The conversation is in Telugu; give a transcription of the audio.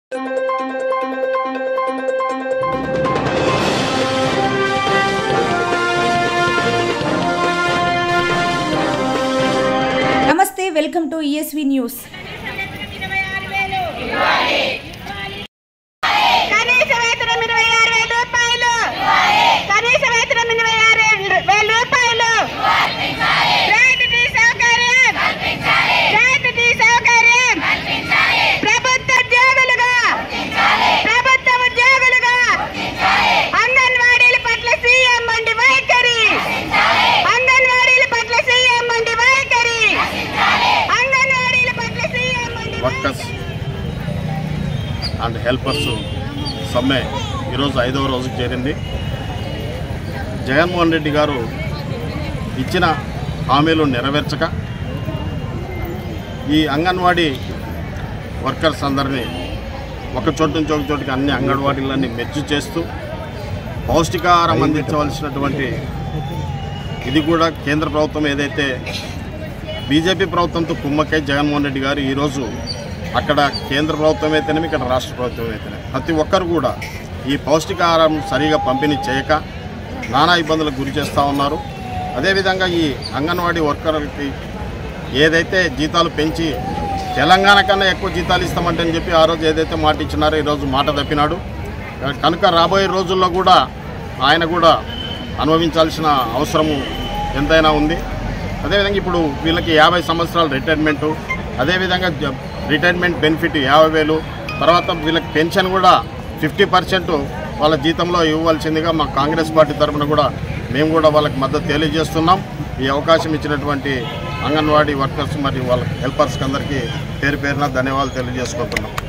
నమస్తే, welcome to ESV news. Workers and helpers సమ్మె ఈరోజు 5వ రోజుకు చేరింది. జగన్మోహన్ రెడ్డి గారు ఇచ్చిన హామీలు నెరవేర్చక ఈ అంగన్వాడీ వర్కర్స్ అందరినీ ఒక చోటు నుంచి ఒక చోటుకి అన్ని అంగన్వాడీలన్నీ మెర్జ్ చేస్తూ పౌష్టికాహారం అందించవలసినటువంటి ఇది కూడా కేంద్ర ప్రభుత్వం ఏదైతే బీజేపీ ప్రభుత్వంతో కుమ్మక్కై జగన్మోహన్ రెడ్డి గారు ఈరోజు అక్కడ కేంద్ర ప్రభుత్వం అయితేనేమి ఇక్కడ రాష్ట్ర ప్రభుత్వం అయితేనే ప్రతి ఒక్కరు కూడా ఈ పౌష్టికాహారం సరిగా పంపిణీ చేయక నానా ఇబ్బందులకు గురి చేస్తూ ఉన్నారు. అదేవిధంగా ఈ అంగన్వాడీ వర్కర్లకి ఏదైతే జీతాలు పెంచి తెలంగాణ కన్నా ఎక్కువ జీతాలు ఇస్తామంటే అని చెప్పి ఆ రోజు ఏదైతే మాట ఇచ్చినారో ఈరోజు మాట తప్పినాడు. కనుక రాబోయే రోజుల్లో కూడా ఆయన కూడా అనుభవించాల్సిన అవసరము ఎంతైనా ఉంది. అదేవిధంగా ఇప్పుడు వీళ్ళకి 50 సంవత్సరాల రిటైర్మెంటు, అదేవిధంగా రిటైర్మెంట్ బెనిఫిట్ 50,000, తర్వాత వీళ్ళకి పెన్షన్ కూడా 50% వాళ్ళ జీతంలో ఇవ్వాల్సిందిగా మా కాంగ్రెస్ పార్టీ తరఫున కూడా మేము కూడా వాళ్ళకి మద్దతు తెలియజేస్తున్నాం. ఈ అవకాశం ఇచ్చినటువంటి అంగన్వాడీ వర్కర్స్ మరియు వాళ్ళ హెల్పర్స్కి అందరికీ పేరు పేరున ధన్యవాదాలు తెలియజేసుకుంటున్నాం.